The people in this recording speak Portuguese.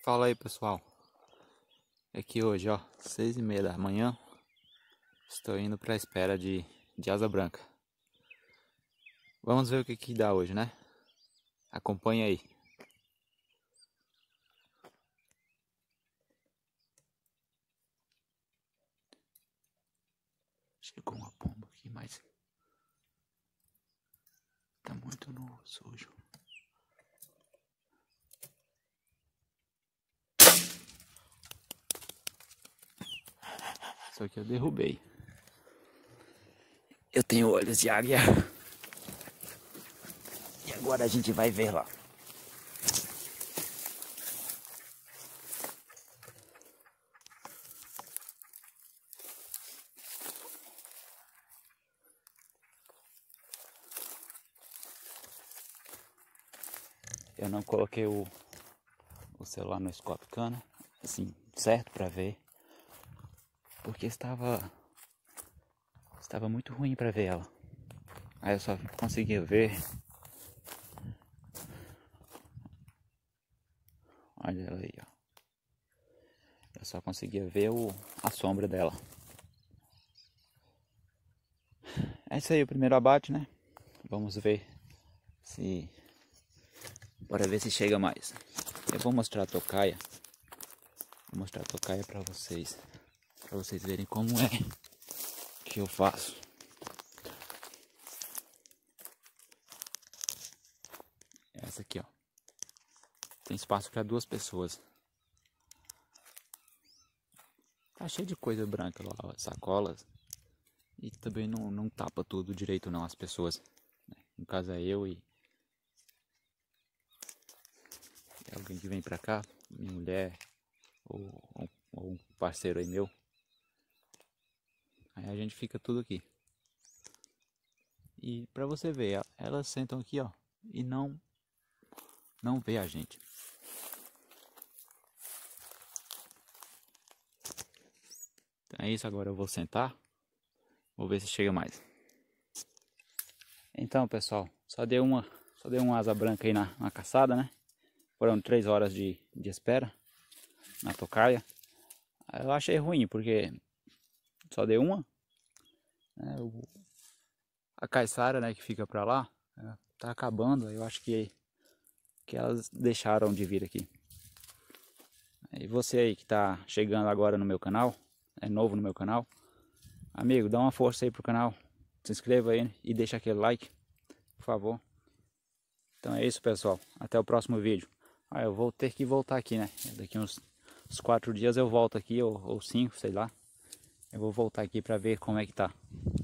Fala aí, pessoal. É que hoje, ó, 6h30 da manhã, estou indo para a espera de asa branca. Vamos ver o que dá hoje, né? Acompanha aí. Chegou uma pomba aqui, mas tá muito no sujo. Isso aqui eu derrubei. Eu tenho olhos de águia. E agora a gente vai ver lá. Eu não coloquei o celular no Scopcam, assim, certo, para ver. Porque estava muito ruim para ver ela. Aí eu só conseguia ver. Olha ela aí, ó. Eu só conseguia ver a sombra dela. É isso aí, o primeiro abate, né? Vamos ver se... Bora ver se chega mais. Eu vou mostrar a tocaia. Vou mostrar a tocaia pra vocês. Pra vocês verem como é que eu faço. Essa aqui, ó. Tem espaço para 2 pessoas. Tá cheio de coisa branca lá, ó, sacolas. E também não tapa tudo direito não, as pessoas. No caso é eu e alguém que vem pra cá, minha mulher ou um parceiro aí meu. Aí a gente fica tudo aqui. E pra você ver, elas sentam aqui, ó, e não vê a gente. Então é isso, agora eu vou sentar. Vou ver se chega mais. Então, pessoal, só deu uma asa branca aí na caçada, né? Foram 3 horas de espera na tocaia. Eu achei ruim, porque só deu uma. A caiçara, né, que fica pra lá, tá acabando. Eu acho que elas deixaram de vir aqui. E você aí que tá chegando agora no meu canal, é novo no meu canal, amigo, dá uma força aí pro canal. Se inscreva aí e deixa aquele like, por favor. Então é isso, pessoal. Até o próximo vídeo. Eu vou ter que voltar aqui, né? Daqui uns 4 dias eu volto aqui, ou 5, sei lá. Eu vou voltar aqui pra ver como é que tá.